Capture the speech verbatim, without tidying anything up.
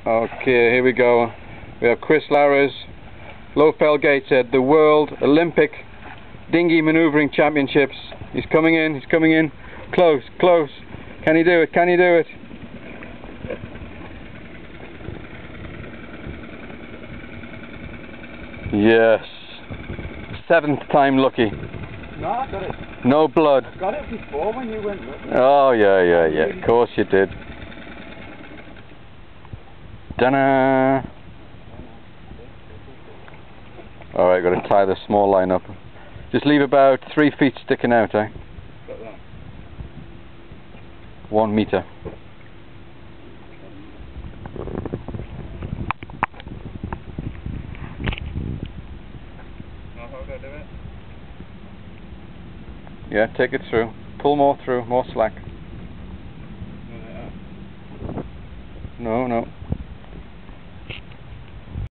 Okay, here we go. We have Chris Lara's Lowfell Gateshead, the World Olympic Dinghy Manoeuvring Championships. He's coming in, he's coming in. Close, close. Can he do it? Can he do it? Yes. Seventh time lucky. No, I got it. No blood. I got it before when you went looking. Oh, yeah, yeah, yeah. Of course you did. Ta-da! Alright, got to tie the small line up. Just leave about three feet sticking out, eh? Got that. One meter. Now how do I do it? Yeah, take it through. Pull more through, more slack. No, No, no.